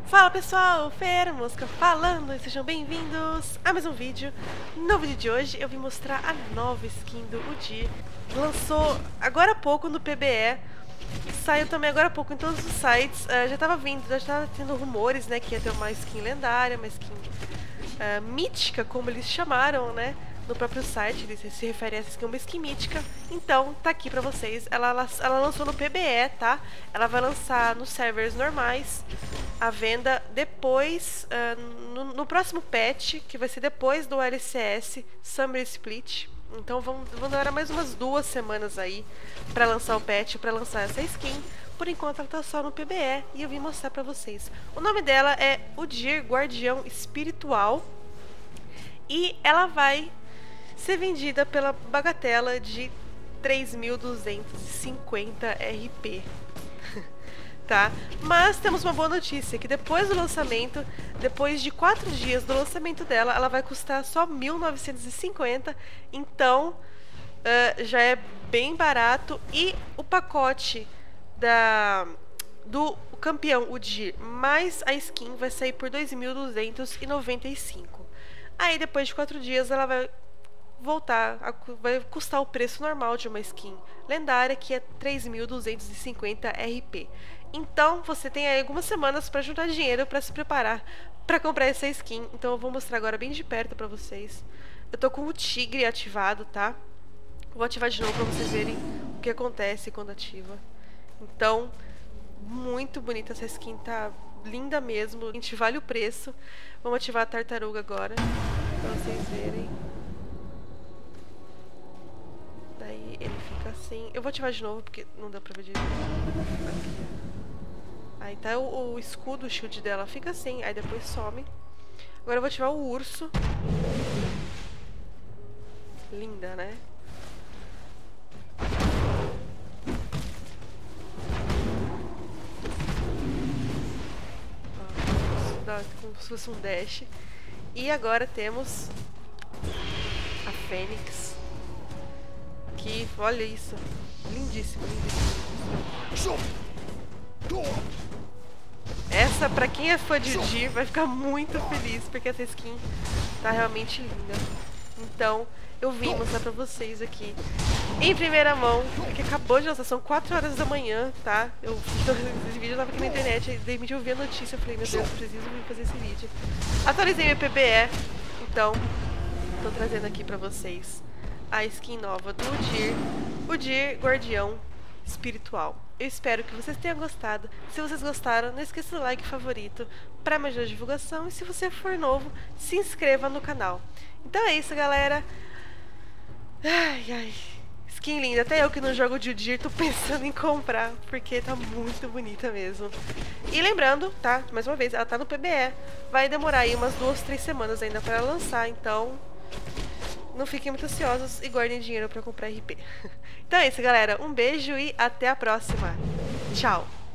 Fala pessoal, Fer Mosca falando e sejam bem-vindos a mais um vídeo. No vídeo de hoje eu vim mostrar a nova skin do Udyr. Lançou agora há pouco no PBE, saiu também agora há pouco em todos os sites. Já tava tendo rumores, né, que ia ter uma skin lendária, uma skin mítica, como eles chamaram, né? No próprio site, eles se referem a essa skin, uma skin mítica. Então, tá aqui pra vocês. Ela lançou no PBE, tá? Ela vai lançar nos servers normais a venda depois, no próximo patch, que vai ser depois do LCS Summer Split. Então vão demorar mais umas 2 semanas aí pra lançar o patch, pra lançar essa skin. Por enquanto ela tá só no PBE e eu vim mostrar pra vocês. O nome dela é Udyr Guardião Espiritual. E ela vai ser vendida pela bagatela de 3.250 RP. Tá? Mas temos uma boa notícia, que depois do lançamento, depois de 4 dias do lançamento dela, ela vai custar só 1.950, então já é bem barato. E o pacote do campeão Udyr mais a skin vai sair por 2.295. Aí depois de 4 dias ela vai vai custar o preço normal de uma skin lendária, que é 3.250 RP. Então você tem aí algumas semanas para juntar dinheiro para se preparar para comprar essa skin. Então eu vou mostrar agora bem de perto para vocês. Eu tô com o tigre ativado, tá? Vou ativar de novo para vocês verem o que acontece quando ativa. Então, muito bonita essa skin, tá linda mesmo. A gente vale o preço. Vamos ativar a tartaruga agora para vocês verem. Daí ele fica assim. Eu vou ativar de novo porque não dá pra ver direito. Aí tá o escudo, o shield dela fica assim, aí depois some. Agora eu vou ativar o urso. Linda, né? Ó, dá como se fosse um dash. E agora temos a Fênix. Que, olha isso. Lindíssimo, lindíssimo. Essa, pra quem é fã de Udyr, vai ficar muito feliz, porque essa skin tá realmente linda. Então, eu vim mostrar pra vocês aqui, em primeira mão, que acabou de lançar, são 4 horas da manhã, tá? Esse vídeo eu tava aqui na internet, aí de repente eu vi a notícia, eu falei, meu Deus, preciso vir fazer esse vídeo. Atualizei meu PBE, então, tô trazendo aqui pra vocês a skin nova do Udyr, Udyr Guardião Espiritual. Eu espero que vocês tenham gostado. Se vocês gostaram, não esqueça do like favorito para me ajudar a divulgação. E se você for novo, se inscreva no canal. Então é isso, galera. Ai, ai. Skin linda. Até eu que não jogo de Udyr tô pensando em comprar, porque tá muito bonita mesmo. E lembrando, tá? Mais uma vez, ela tá no PBE. Vai demorar aí umas 2, 3 semanas ainda para lançar, então não fiquem muito ansiosos e guardem dinheiro para comprar RP. Então é isso, galera. Um beijo e até a próxima. Tchau!